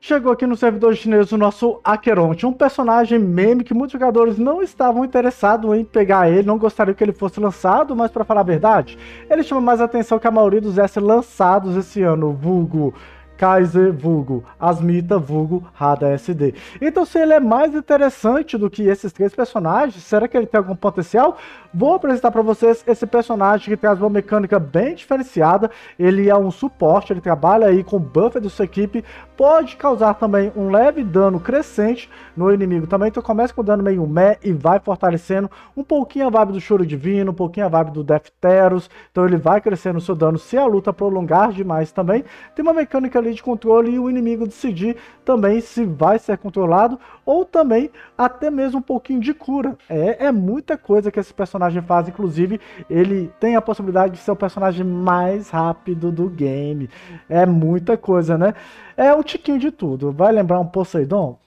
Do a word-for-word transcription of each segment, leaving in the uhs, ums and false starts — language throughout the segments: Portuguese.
Chegou aqui no servidor chinês o nosso Acheronte, um personagem meme que muitos jogadores não estavam interessados em pegar ele, não gostariam que ele fosse lançado, mas para falar a verdade, ele chama mais atenção que a maioria dos S lançados esse ano, vulgo Kaiser, vulgo Asmita, vulgo Hada S D. Então, se ele é mais interessante do que esses três personagens, será que ele tem algum potencial? Vou apresentar para vocês esse personagem que traz uma mecânica bem diferenciada. Ele é um suporte, ele trabalha aí com buffer da sua equipe, pode causar também um leve dano crescente no inimigo também. Então começa com dano meio meh e vai fortalecendo um pouquinho a vibe do Choro Divino, um pouquinho a vibe do Defteros. Então ele vai crescendo o seu dano se a luta prolongar demais também. Tem uma mecânica ali de controle e o inimigo decidir também se vai ser controlado ou também até mesmo um pouquinho de cura. É, é muita coisa que esse personagem faz, inclusive ele tem a possibilidade de ser o personagem mais rápido do game. É muita coisa, né? É um tiquinho de tudo. Vai lembrar um Poseidon?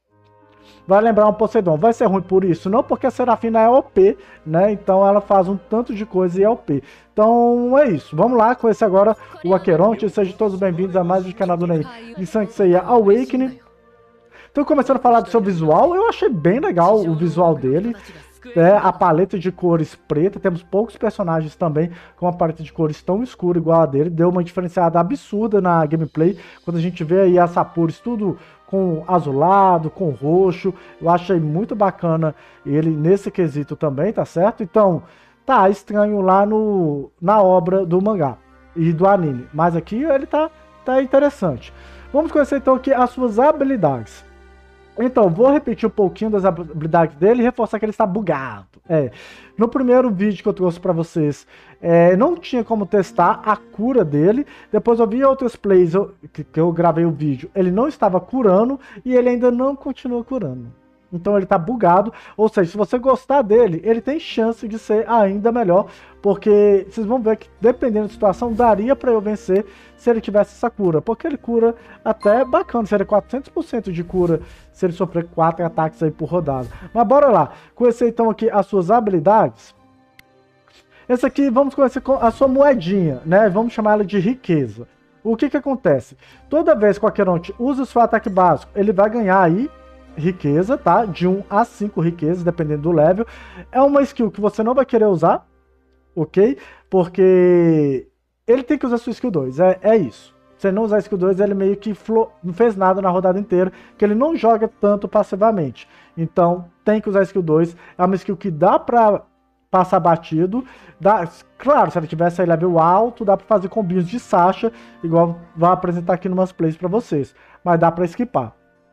Vai lembrar um Poseidon. Vai ser ruim por isso? Não, porque a Serafina é O P, né? Então ela faz um tanto de coisa e é O P. Então é isso. Vamos lá conhecer agora o Acheronte. Sejam todos bem-vindos a mais um canal do Ney de Saint Seiya Awakening. Então, começando a falar do seu visual, eu achei bem legal o visual dele. É, a paleta de cores preta, temos poucos personagens também com a paleta de cores tão escura igual a dele, deu uma diferenciada absurda na gameplay, quando a gente vê aí as Sapuris tudo com azulado, com roxo, eu achei muito bacana ele nesse quesito também, tá certo? Então, tá estranho lá no, na obra do mangá e do anime, mas aqui ele tá, tá interessante. Vamos conhecer então aqui as suas habilidades. Então, vou repetir um pouquinho das habilidades dele e reforçar que ele está bugado. É, no primeiro vídeo que eu trouxe para vocês, é, não tinha como testar a cura dele. Depois eu vi outros plays eu, que, que eu gravei o vídeo. Ele não estava curando e ele ainda não continua curando. Então ele está bugado, ou seja, se você gostar dele, ele tem chance de ser ainda melhor, porque vocês vão ver que dependendo da situação, daria para eu vencer se ele tivesse essa cura, porque ele cura até bacana, seria quatrocentos por cento de cura se ele sofrer quatro ataques aí por rodada. Mas bora lá, conhecer então aqui as suas habilidades. Esse aqui, vamos conhecer a sua moedinha, né? Vamos chamar ela de riqueza. O que que acontece? Toda vez que o Acheronte usa o seu ataque básico, ele vai ganhar aí riqueza, tá? De um a cinco riquezas, dependendo do level. É uma skill que você não vai querer usar, ok? Porque ele tem que usar sua skill dois, é, é isso. Se ele não usar a skill dois, ele meio que flo... não fez nada na rodada inteira, que ele não joga tanto passivamente. Então, tem que usar a skill dois. É uma skill que dá pra passar batido. Dá... Claro, se ele tivesse aí level alto, dá pra fazer combinhos de Sasha, igual vai apresentar aqui numas plays pra vocês. Mas dá pra esquipar.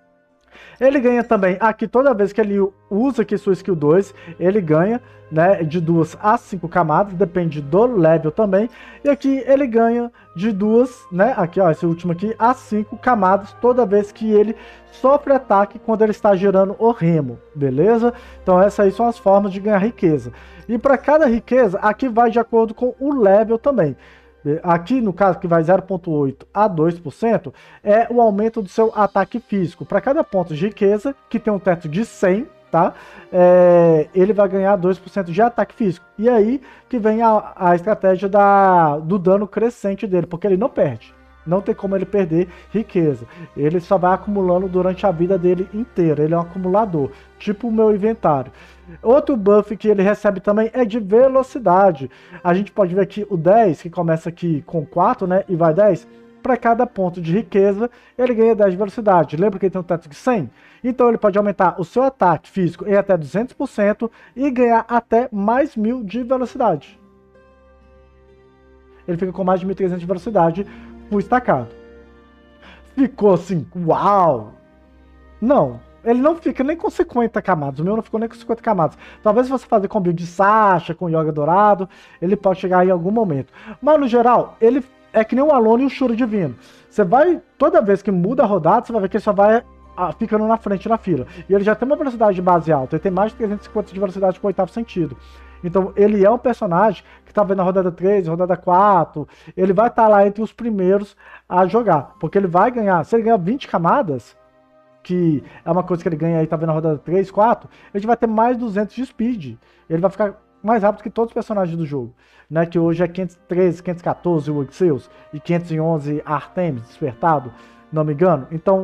Ele ganha também, aqui toda vez que ele usa aqui sua skill dois, ele ganha, né, de duas a cinco camadas, depende do level também. E aqui ele ganha de duas, né, aqui ó, esse último aqui, a cinco camadas, toda vez que ele sofre ataque quando ele está gerando o remo, beleza? Então essas aí são as formas de ganhar riqueza. E para cada riqueza, aqui vai de acordo com o level também. Aqui, no caso, que vai zero vírgula oito a dois por cento, é o aumento do seu ataque físico. Para cada ponto de riqueza, que tem um teto de cem, tá? É, ele vai ganhar dois por cento de ataque físico. E aí que vem a, a estratégia da, do dano crescente dele, porque ele não perde. Não tem como ele perder riqueza. Ele só vai acumulando durante a vida dele inteira. Ele é um acumulador, tipo o meu inventário. Outro buff que ele recebe também é de velocidade. A gente pode ver aqui o dez, que começa aqui com quatro, né? E vai dez. Para cada ponto de riqueza, ele ganha dez de velocidade. Lembra que ele tem um teto de cem? Então ele pode aumentar o seu ataque físico em até duzentos por cento e ganhar até mais mil de velocidade. Ele fica com mais de mil e trezentos de velocidade por estacado. Ficou assim, uau! Não. Ele não fica nem com cinquenta camadas. O meu não ficou nem com cinquenta camadas. Talvez se você fazer combinho de Sasha com Yoga Dourado, ele pode chegar em algum momento. Mas no geral, ele é que nem o Alone e o Choro Divino. Você vai, toda vez que muda a rodada, você vai ver que ele só vai ah, ficando na frente na fila. E ele já tem uma velocidade de base alta. Ele tem mais de trezentos e cinquenta de velocidade com o oitavo sentido. Então ele é um personagem que tá vendo na rodada três, rodada quatro. Ele vai estar tá lá entre os primeiros a jogar. Porque ele vai ganhar, se ele ganhar vinte camadas, que é uma coisa que ele ganha aí, tá vendo na rodada três, quatro, ele vai ter mais duzentos de speed. Ele vai ficar mais rápido que todos os personagens do jogo, né? Que hoje é quinhentos e treze, quinhentos e quatorze o Exeus e quinhentos e onze Artemis despertado, não me engano. Então,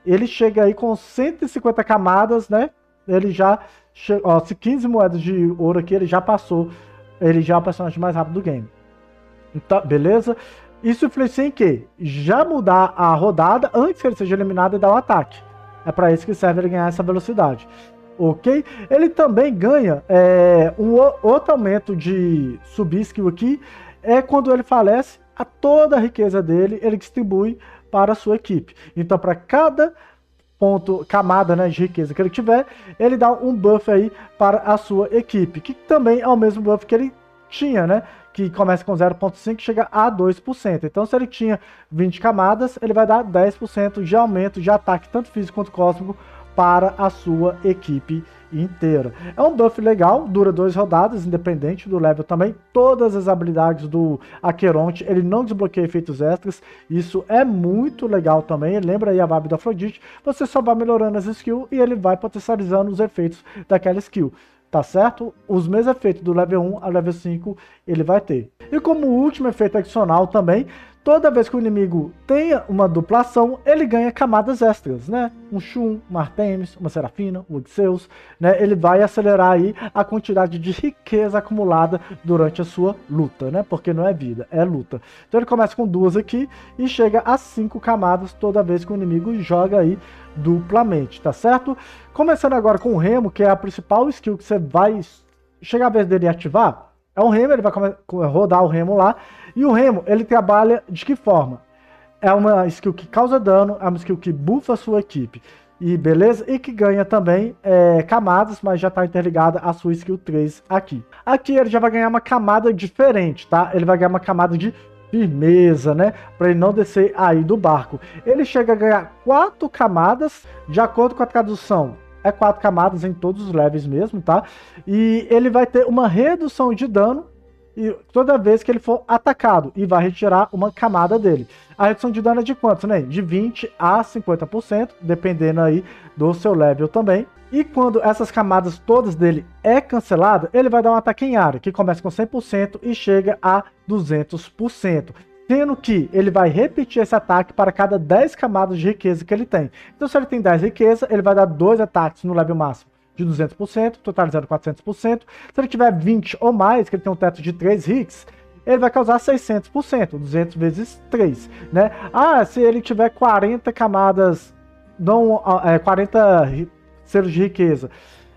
ele chega aí com cento e cinquenta camadas, né? Ele já, ó, se quinze moedas de ouro aqui, ele já passou, ele já é o personagem mais rápido do game. Então, beleza? Isso influencia em quê? Já mudar a rodada antes que ele seja eliminado e dar o ataque. É para isso que serve ele ganhar essa velocidade. Ok? Ele também ganha é, um outro aumento de subir skill aqui, é quando ele falece, a toda a riqueza dele, ele distribui para a sua equipe. Então, para cada ponto, camada, né, de riqueza que ele tiver, ele dá um buff aí para a sua equipe, que também é o mesmo buff que ele tinha, né? Que começa com zero ponto cinco e chega a dois por cento. Então, se ele tinha vinte camadas, ele vai dar dez por cento de aumento de ataque, tanto físico quanto cósmico, para a sua equipe inteira. É um buff legal, dura duas rodadas, independente do level também. Todas as habilidades do Aqueronte, ele não desbloqueia efeitos extras. Isso é muito legal também. Lembra aí a vibe da Afrodite? Você só vai melhorando as skills e ele vai potencializando os efeitos daquela skill. Tá certo? Os mesmos efeitos do level um ao level cinco ele vai ter. E como último efeito adicional também, toda vez que o inimigo tenha uma duplação, ele ganha camadas extras, né? Um Shun, uma Artemis, uma Serafina, um Odisseus, né? Ele vai acelerar aí a quantidade de riqueza acumulada durante a sua luta, né? Porque não é vida, é luta. Então ele começa com duas aqui e chega a cinco camadas toda vez que o inimigo joga aí duplamente, tá certo? Começando agora com o Remo, que é a principal skill que você vai chegar a vez dele ativar. É um Remo, ele vai rodar o Remo lá. E o Remo, ele trabalha de que forma? É uma skill que causa dano, é uma skill que buffa a sua equipe. E beleza? E que ganha também é, camadas, mas já está interligada à sua skill três aqui. Aqui ele já vai ganhar uma camada diferente, tá? Ele vai ganhar uma camada de firmeza, né? Para ele não descer aí do barco. Ele chega a ganhar quatro camadas, de acordo com a tradução. É quatro camadas em todos os levels mesmo, tá? E ele vai ter uma redução de dano e toda vez que ele for atacado, e vai retirar uma camada dele. A redução de dano é de quanto, né? De vinte a cinquenta por cento, dependendo aí do seu level também. E quando essas camadas todas dele é cancelada, ele vai dar um ataque em área, que começa com cem por cento e chega a duzentos por cento. Sendo que ele vai repetir esse ataque para cada dez camadas de riqueza que ele tem. Então, se ele tem dez riqueza, ele vai dar dois ataques no level máximo de duzentos por cento, totalizando quatrocentos por cento. Se ele tiver vinte ou mais, que ele tem um teto de três hits, ele vai causar seiscentos por cento, duzentos vezes três, né? Ah, se ele tiver quarenta camadas, não, é, quarenta selos de riqueza,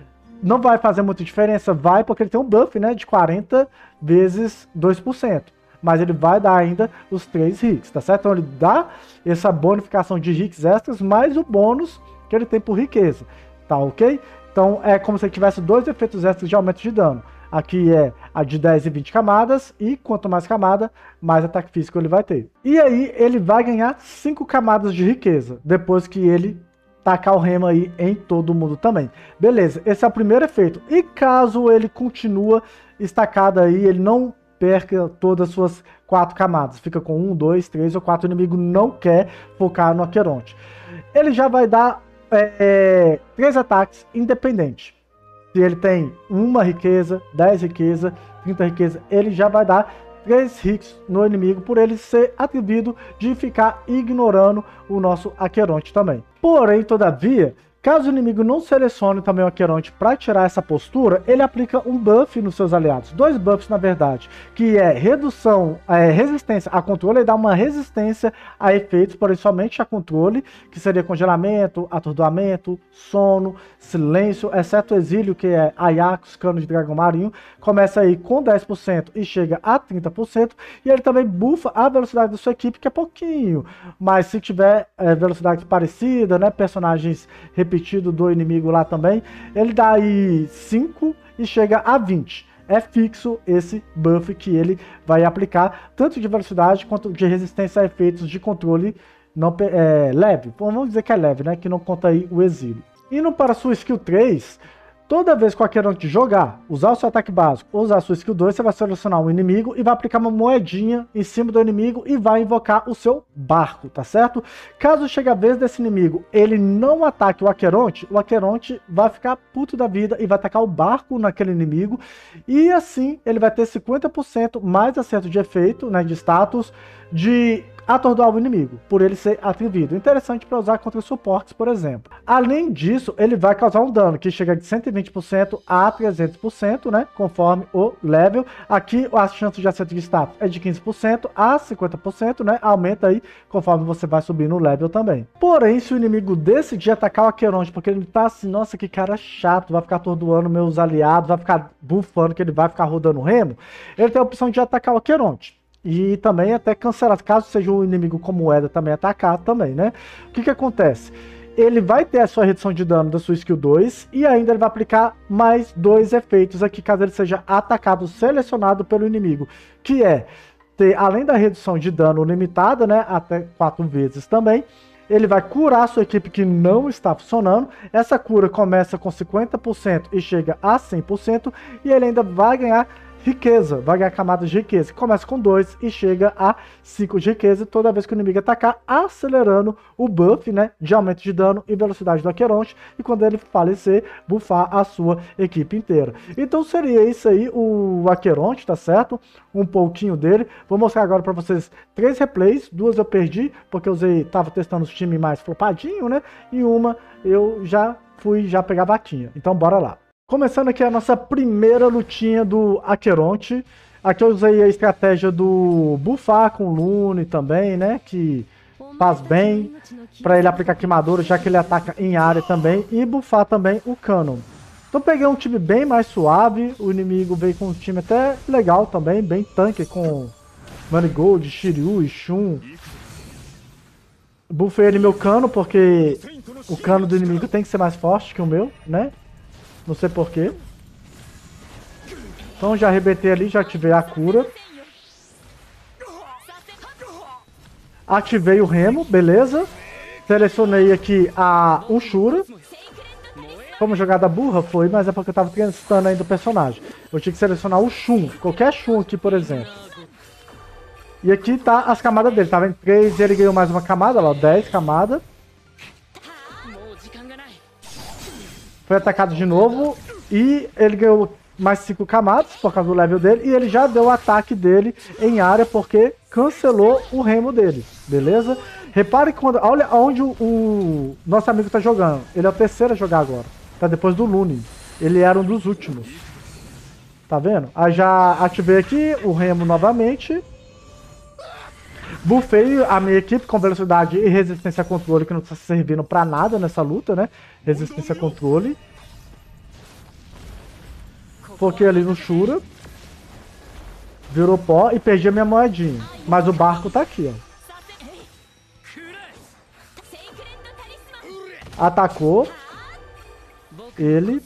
não vai fazer muita diferença, vai, porque ele tem um buff, né, de quarenta vezes dois por cento. Mas ele vai dar ainda os três hits, tá certo? Então ele dá essa bonificação de hits extras, mais o bônus que ele tem por riqueza, tá ok? Então é como se ele tivesse dois efeitos extras de aumento de dano. Aqui é a de dez e vinte camadas, e quanto mais camada, mais ataque físico ele vai ter. E aí ele vai ganhar cinco camadas de riqueza, depois que ele tacar o Remo aí em todo mundo também. Beleza, esse é o primeiro efeito. E caso ele continua estacado aí, ele não perca todas as suas quatro camadas, fica com um, dois, três ou quatro, o inimigo não quer focar no Aqueronte. Ele já vai dar é, é, três ataques independentes. Se ele tem uma riqueza, dez riqueza, trinta riqueza, ele já vai dar três hits no inimigo, por ele ser atribuído de ficar ignorando o nosso Aqueronte também. Porém, todavia, caso o inimigo não selecione também o Aqueronte para tirar essa postura, ele aplica um buff nos seus aliados. Dois buffs, na verdade, que é redução, é, resistência a controle, e dá uma resistência a efeitos, porém somente a controle, que seria congelamento, atordoamento, sono, silêncio, exceto exílio, que é Ajax, cano de dragão marinho, começa aí com dez por cento e chega a trinta por cento, e ele também buffa a velocidade da sua equipe, que é pouquinho, mas se tiver é, velocidade parecida, né, personagens repetido do inimigo lá também, ele dá aí cinco e chega a vinte. É fixo esse buff que ele vai aplicar, tanto de velocidade quanto de resistência a efeitos de controle não, é, leve. Vamos dizer que é leve, né? Que não conta aí o exílio. Indo para a sua skill três, toda vez que o Aqueronte jogar, usar o seu ataque básico ou usar a sua skill dois, você vai selecionar um inimigo e vai aplicar uma moedinha em cima do inimigo e vai invocar o seu barco, tá certo? Caso chegue a vez desse inimigo, ele não ataque o Aqueronte, o Aqueronte vai ficar puto da vida e vai atacar o barco naquele inimigo, e assim ele vai ter cinquenta por cento mais acerto de efeito, né, de status, de atordoar o inimigo, por ele ser atrevido. Interessante para usar contra suportes, por exemplo. Além disso, ele vai causar um dano que chega de cento e vinte por cento a trezentos por cento, né? Conforme o level. Aqui a chance de acerto de status é de quinze por cento a cinquenta por cento, né? Aumenta aí conforme você vai subir no level também. Porém, se o inimigo decidir atacar o Aqueronte, porque ele tá assim, nossa, que cara chato, vai ficar atordoando meus aliados, vai ficar bufando que ele vai ficar rodando remo, ele tem a opção de atacar o Aqueronte. E também até cancelar, caso seja um inimigo como moeda também atacar também, né? O que que acontece? Ele vai ter a sua redução de dano da sua skill dois e ainda ele vai aplicar mais dois efeitos aqui, caso ele seja atacado, selecionado pelo inimigo, que é ter, além da redução de dano limitada, né, até quatro vezes também, ele vai curar a sua equipe que não está funcionando. Essa cura começa com cinquenta por cento e chega a cem por cento, e ele ainda vai ganhar riqueza, vai ganhar camadas de riqueza, que começa com dois e chega a cinco de riqueza toda vez que o inimigo atacar, acelerando o buff, né, de aumento de dano e velocidade do Aqueronte, e quando ele falecer, buffar a sua equipe inteira. Então seria isso aí o Aqueronte, tá certo? Um pouquinho dele. Vou mostrar agora para vocês três replays, duas eu perdi, porque eu usei, tava testando os times mais flopadinho, né, e uma eu já fui já pegar a vaquinha. Então bora lá. Começando aqui a nossa primeira lutinha do Aqueronte. Aqui eu usei a estratégia do buffar com Lune também, né? Que faz bem para ele aplicar queimadura, já que ele ataca em área também. E buffar também o Canon. Então peguei um time bem mais suave. O inimigo veio com um time até legal também, bem tanque, com Manigold, Shiryu e Shun. Buffei ele meu Cano, porque o Cano do inimigo tem que ser mais forte que o meu, né? Não sei porquê. Então já arrebentei ali, já ativei a cura. Ativei o remo, beleza. Selecionei aqui a Unshura. Como jogada burra foi, mas é porque eu tava testando ainda o personagem. Eu tinha que selecionar o Shun, qualquer Shun aqui, por exemplo. E aqui tá as camadas dele, tava em três e ele ganhou mais uma camada, ó, dez camadas. Foi atacado de novo e ele ganhou mais cinco camadas por causa do level dele. E ele já deu o ataque dele em área porque cancelou o remo dele, beleza? Repare que quando... Olha onde o, o nosso amigo tá jogando. Ele é o terceiro a jogar agora. Tá depois do Lune. Ele era um dos últimos. Tá vendo? Aí já ativei aqui o remo novamente. Buffei a minha equipe com velocidade e resistência a controle, que não está servindo pra nada nessa luta, né? Resistência a controle. Foquei ali no Shura. Virou pó e perdi a minha moedinha. Mas o barco tá aqui, ó. Atacou. Ele.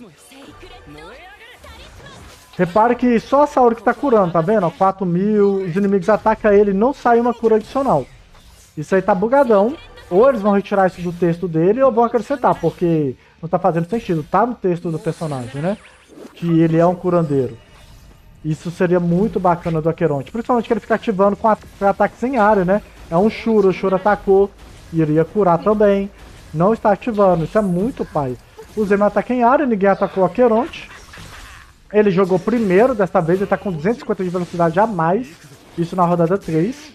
Repare que só a Saori que tá curando, tá vendo? quatro mil, os inimigos atacam ele e não sai uma cura adicional. Isso aí tá bugadão. Ou eles vão retirar isso do texto dele ou vão acrescentar, porque não tá fazendo sentido. Tá no texto do personagem, né? Que ele é um curandeiro. Isso seria muito bacana do Aqueronte. Principalmente que ele fica ativando com, a, com ataques em área, né? É um Shura, o Shura atacou, iria curar também. Não está ativando, isso é muito pai. Usei meu ataque em área, ninguém atacou o Aqueronte. Ele jogou primeiro, desta vez ele tá com duzentos e cinquenta de velocidade a mais. Isso na rodada três.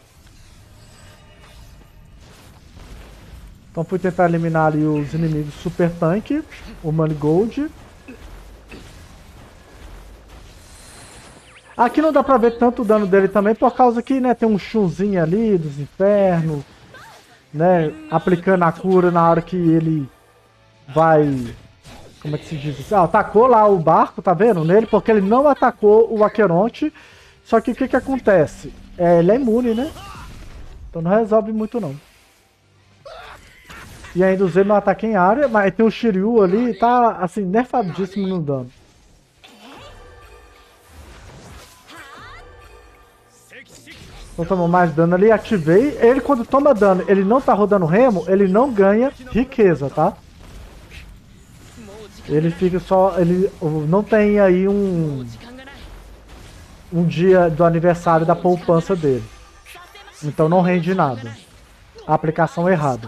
Então fui tentar eliminar ali os inimigos super tanque. O Manigold. Aqui não dá pra ver tanto o dano dele também, por causa que, né, tem um chunzinho ali dos infernos. Né, aplicando a cura na hora que ele vai... Como é que se diz isso? Ah, atacou lá o barco, tá vendo? Nele, porque ele não atacou o Aqueronte. Só que o que que acontece? É, ele é imune, né? Então não resolve muito, não. E ainda usei meu ataque em área, mas tem o Shiryu ali e tá, assim, nerfadíssimo no dano. Então tomou mais dano ali, ativei. Ele, quando toma dano, ele não tá rodando remo, ele não ganha riqueza, tá? Ele fica só... Ele não tem aí um... Um dia do aniversário da poupança dele. Então não rende nada. A aplicação errada.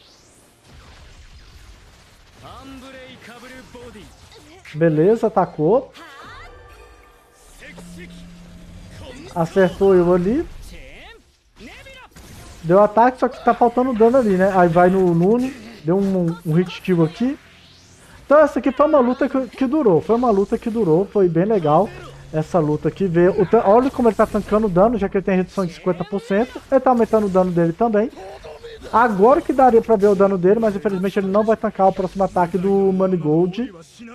Beleza, atacou. Acertou eu ali. Deu ataque, só que tá faltando dano ali, né? Aí vai no Nune, deu um, um hit kill aqui. Então essa aqui foi uma luta que, que durou. Foi uma luta que durou, foi bem legal. Essa luta aqui, ver o, olha como ele tá tancando o dano, já que ele tem redução de cinquenta por cento. Ele tá aumentando o dano dele também. Agora que daria pra ver o dano dele, mas infelizmente ele não vai tancar o próximo ataque do Manigold.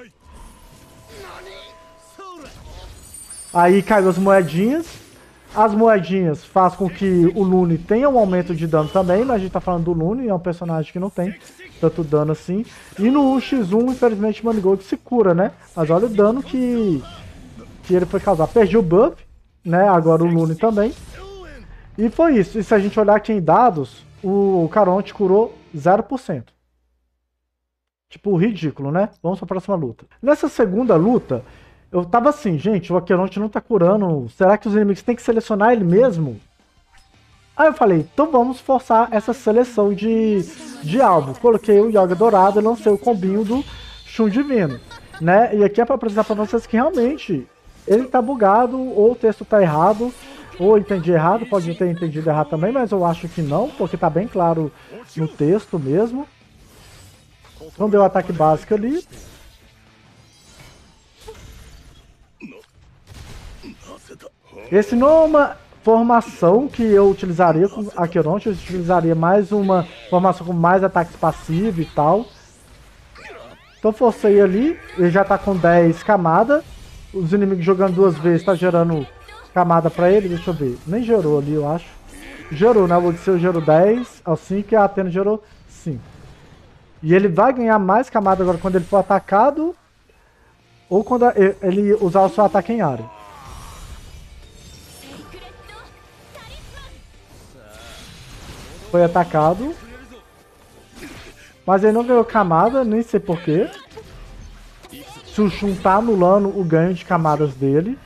Aí caiu as moedinhas. As moedinhas faz com que o Lune tenha um aumento de dano também, mas a gente tá falando do Lune, é um personagem que não tem tanto dano assim. E no um contra um, infelizmente, o Manigold se cura, né? Mas olha o dano que, que ele foi causar. Perdi o buff, né? Agora o Lune também. E foi isso. E se a gente olhar aqui em dados, o Caronte curou zero por cento. Tipo, ridículo, né? Vamos pra próxima luta. Nessa segunda luta, eu tava assim, gente, o Aqueronte não tá curando. Será que os inimigos têm que selecionar ele mesmo? Aí eu falei, então vamos forçar essa seleção de, de alvo. Coloquei o Yoga Dourado e lancei o combinho do Shun Divino, né? E aqui é pra apresentar pra vocês que realmente ele tá bugado, ou o texto tá errado, ou eu entendi errado, pode ter entendido errado também, mas eu acho que não, porque tá bem claro no texto mesmo. Então deu o ataque básico ali. Esse não é uma formação que eu utilizaria com Aqueronte, eu utilizaria mais uma formação com mais ataques passivos e tal. Então forcei ali, ele já tá com dez camadas. Os inimigos jogando duas vezes tá gerando camada pra ele, deixa eu ver. Nem gerou ali, eu acho. Gerou, né? O Odisseu gerou dez ao cinco e a Athena gerou cinco. E ele vai ganhar mais camada agora quando ele for atacado ou quando ele usar o seu ataque em área. Foi atacado. Mas ele não ganhou camada, nem sei porquê. Se o Shun tá anulando o ganho de camadas dele.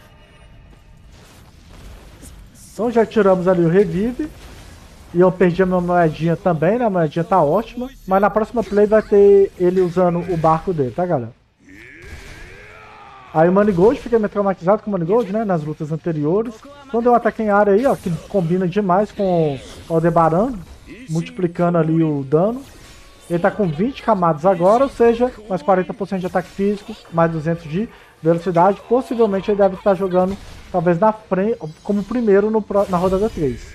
Então já tiramos ali o revive. E eu perdi a minha moedinha também, né? A moedinha tá ótima. Mas na próxima play vai ter ele usando o barco dele, tá, galera? Aí o Manigold, fiquei meio traumatizado com o Manigold, né? Nas lutas anteriores. Então deu um ataque em área aí, ó, que combina demais com o Aldebaran, multiplicando ali o dano. Ele tá com vinte camadas agora, ou seja, mais quarenta por cento de ataque físico, mais duzentos de velocidade. Possivelmente ele deve estar jogando, talvez, na frente, como primeiro no, na rodada três.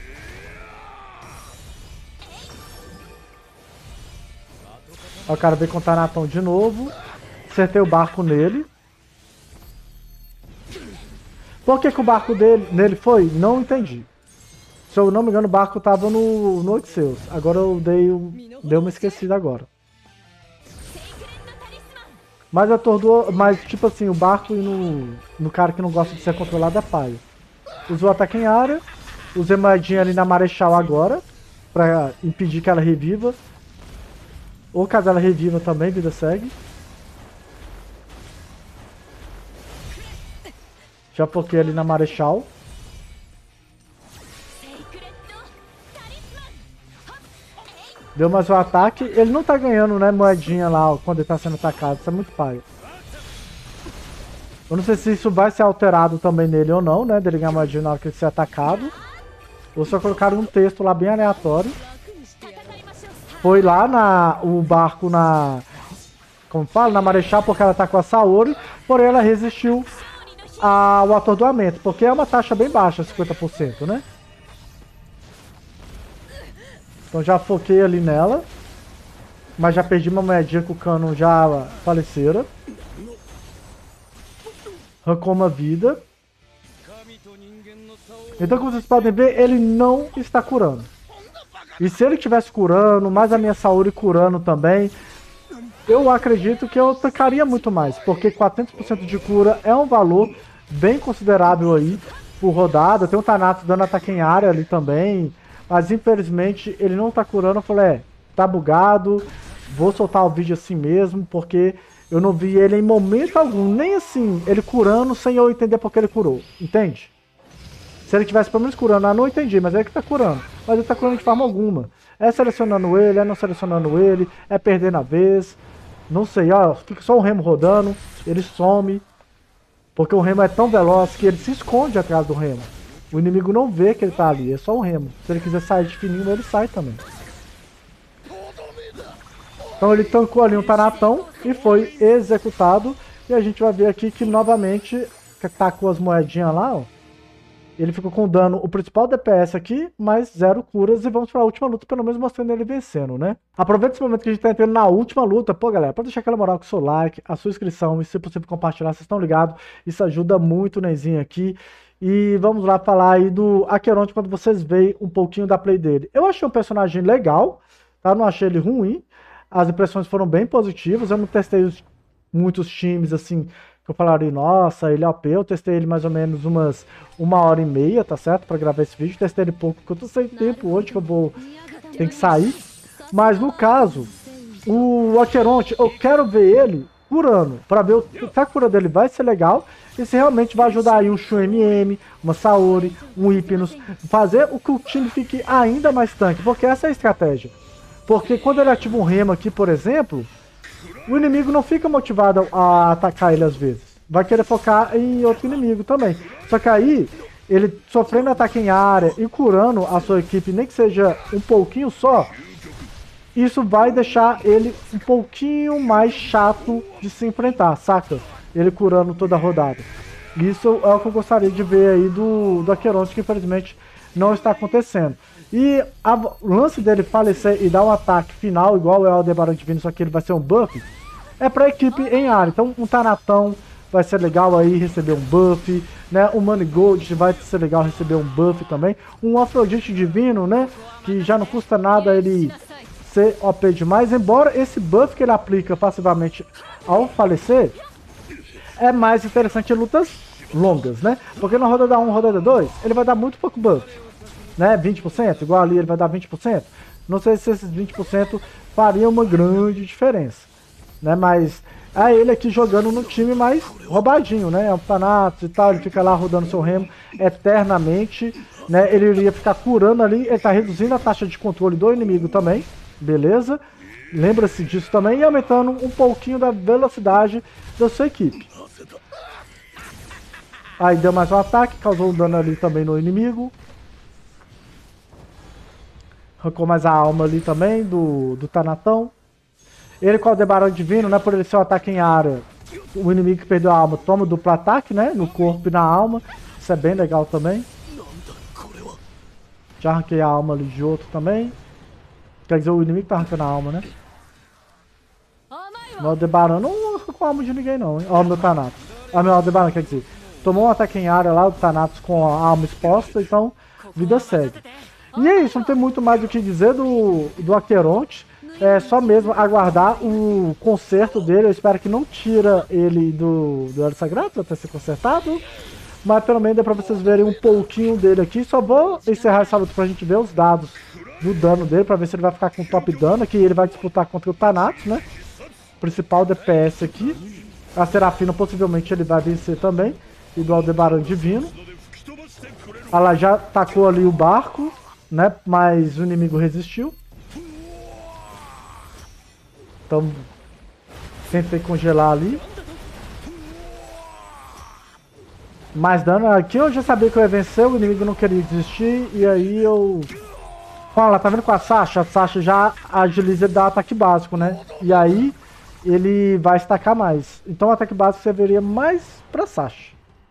Aí o cara veio com o Tanatão de novo. Acertei o barco nele. Por que, que o barco dele, nele foi? Não entendi. Se eu não me engano, o barco tava no, no Odisseus. Agora eu dei, dei uma esquecida agora. Mas atordoou. Mas tipo assim, o barco e no, no cara que não gosta de ser controlado é paia. Usou ataque em área. Usei moedinha ali na Marechal agora. Pra impedir que ela reviva. Ou caso ela reviva também, vida segue. Já foquei ali na Marechal. Deu mais um ataque. Ele não tá ganhando, né, moedinha lá ó, quando ele tá sendo atacado. Isso é muito paia. Eu não sei se isso vai ser alterado também nele ou não, né? Dele ganhar moedinha na hora que ele ser atacado. Ou só colocaram um texto lá bem aleatório. Foi lá na, o barco na... Como fala? Na Marechal, porque ela tá com a Saori. Porém ela resistiu ao atordoamento. Porque é uma taxa bem baixa, cinquenta por cento, né? Então já foquei ali nela. Mas já perdi uma moedinha com o cano já faleceram. Arrancou uma vida. Então como vocês podem ver, ele não está curando. E se ele estivesse curando, mais a minha Saori curando também, eu acredito que eu tancaria muito mais. Porque quatrocentos por cento de cura é um valor bem considerável aí por rodada. Tem um Thanatos dando ataque em área ali também. Mas infelizmente ele não tá curando. Eu falei, é, tá bugado. Vou soltar o vídeo assim mesmo, porque eu não vi ele em momento algum. Nem assim, ele curando sem eu entender porque ele curou. Entende? Se ele tivesse pelo menos curando, ah, não entendi, mas é ele que tá curando. Mas ele tá curando de forma alguma. É selecionando ele, é não selecionando ele, é perdendo a vez. Não sei, ó, fica só o Remo rodando, ele some. Porque o Remo é tão veloz que ele se esconde atrás do Remo. O inimigo não vê que ele tá ali, é só um remo. Se ele quiser sair de fininho, ele sai também. Então ele tancou ali um Tanatão e foi executado. E a gente vai ver aqui que novamente tacou as moedinhas lá, ó. Ele ficou com dano, o principal D P S aqui, mais zero curas. E vamos para a última luta, pelo menos mostrando ele vencendo, né? Aproveita esse momento que a gente tá entrando na última luta. Pô, galera, pode deixar aquela moral com o seu like, a sua inscrição e, se possível, compartilhar. Vocês estão ligados? Isso ajuda muito o Nenzinho aqui. E vamos lá falar aí do Acheronte quando vocês veem um pouquinho da play dele. Eu achei um personagem legal, tá? Não achei ele ruim. As impressões foram bem positivas. Eu não testei os, muitos times, assim, que eu falaria, nossa, ele é O P. Eu testei ele mais ou menos umas uma hora e meia, tá certo? Pra gravar esse vídeo. Testei ele pouco, porque eu tô sem tempo hoje, que eu vou... Tem que sair. Mas, no caso, o Acheronte, eu quero ver ele curando, pra ver o, se a cura dele vai ser legal e se realmente vai ajudar aí um Shu M M, uma Saori, um Hypnos, fazer o que o time fique ainda mais tanque, porque essa é a estratégia. Porque quando ele ativa um remo aqui, por exemplo, o inimigo não fica motivado a atacar ele às vezes. Vai querer focar em outro inimigo também. Só que aí, ele sofrendo ataque em área e curando a sua equipe, nem que seja um pouquinho só, isso vai deixar ele um pouquinho mais chato de se enfrentar, saca? Ele curando toda a rodada. Isso é o que eu gostaria de ver aí do, do Acheronte, que infelizmente não está acontecendo. E a, o lance dele falecer e dar um ataque final, igual é o Aldebaran Divino, só que ele vai ser um buff, é pra equipe em área. Então um Tanatão vai ser legal aí receber um buff, né? O Manigold vai ser legal receber um buff também. Um Afrodite Divino, né? Que já não custa nada ele ser O P demais, embora esse buff que ele aplica passivamente ao falecer é mais interessante em lutas longas, né? Porque na rodada um, rodada dois, ele vai dar muito pouco buff, né? vinte por cento, igual ali ele vai dar vinte por cento. Não sei se esses vinte por cento faria uma grande diferença, né? Mas é ele aqui jogando no time mais roubadinho, né? É um Thanatos e tal, ele fica lá rodando seu remo eternamente, né? Ele iria ficar curando ali, ele tá reduzindo a taxa de controle do inimigo também, beleza? Lembra-se disso também, e aumentando um pouquinho da velocidade da sua equipe. Aí deu mais um ataque, causou um dano ali também no inimigo. Arrancou mais a alma ali também do, do Tanatão. Ele com o Aldebaran Divino, né, por ele ser um ataque em área, o inimigo que perdeu a alma toma duplo ataque, né, no corpo e na alma. Isso é bem legal também. Já arranquei a alma ali de outro também. Quer dizer, o inimigo tá arrancando a alma, né? O Aldebaran não arrancou a alma de ninguém não, hein. Ó, o meu Thanatos. Ó, meu Aldebaran, quer dizer, tomou um ataque em área lá, o Thanatos com a alma exposta, então vida segue. E é isso, não tem muito mais o que dizer do, do Acheronte. É só mesmo aguardar o conserto dele. Eu espero que não tira ele do Duelo Sagrado até ser consertado. Mas pelo menos dá pra vocês verem um pouquinho dele aqui. Só vou encerrar essa luta pra gente ver os dados do dano dele, pra ver se ele vai ficar com top dano. Que ele vai disputar contra o Thanatos, né? Principal D P S aqui. A Serafina possivelmente ele vai vencer também. E do Aldebaran Divino. Ela já tacou ali o barco, né? Mas o inimigo resistiu. Então, tentei congelar ali. Mais dano. Aqui eu já sabia que eu ia vencer, o inimigo não queria desistir. E aí eu... Olha lá, tá vendo com a Sasha? A Sasha já agiliza e dá ataque básico, né? E aí ele vai estacar mais. Então o ataque básico serviria mais pra Sasha.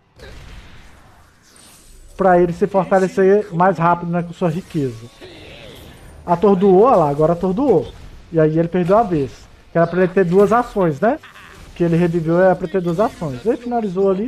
Pra ele se fortalecer mais rápido, né, com sua riqueza. Atordoou, olha lá, agora atordoou. E aí ele perdeu a vez. Que era pra ele ter duas ações, né? Que ele reviveu, era pra ter duas ações. Ele finalizou ali.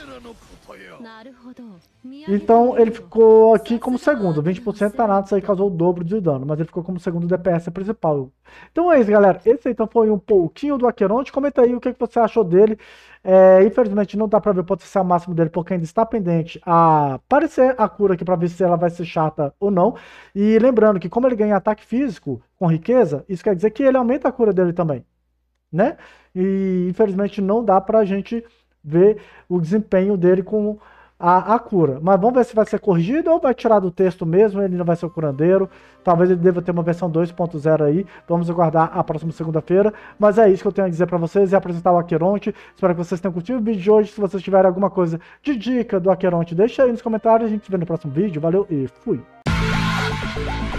Então ele ficou aqui como segundo. vinte por cento Thanatos aí causou o dobro de dano. Mas ele ficou como segundo D P S principal. Então é isso, galera. Esse aí então foi um pouquinho do Acheronte. Comenta aí o que você achou dele. É, infelizmente não dá pra ver o potencial máximo dele, porque ainda está pendente a aparecer a cura aqui pra ver se ela vai ser chata ou não. E lembrando que como ele ganha ataque físico com riqueza, isso quer dizer que ele aumenta a cura dele também, né? E infelizmente não dá pra gente ver o desempenho dele com a, a cura. Mas vamos ver se vai ser corrigido ou vai tirar do texto mesmo, ele não vai ser o curandeiro. Talvez ele deva ter uma versão dois ponto zero aí. Vamos aguardar a próxima segunda-feira. Mas é isso que eu tenho a dizer pra vocês e apresentar o Aqueronte. Espero que vocês tenham curtido o vídeo de hoje. Se vocês tiverem alguma coisa de dica do Aqueronte, deixa aí nos comentários. A gente se vê no próximo vídeo. Valeu e fui!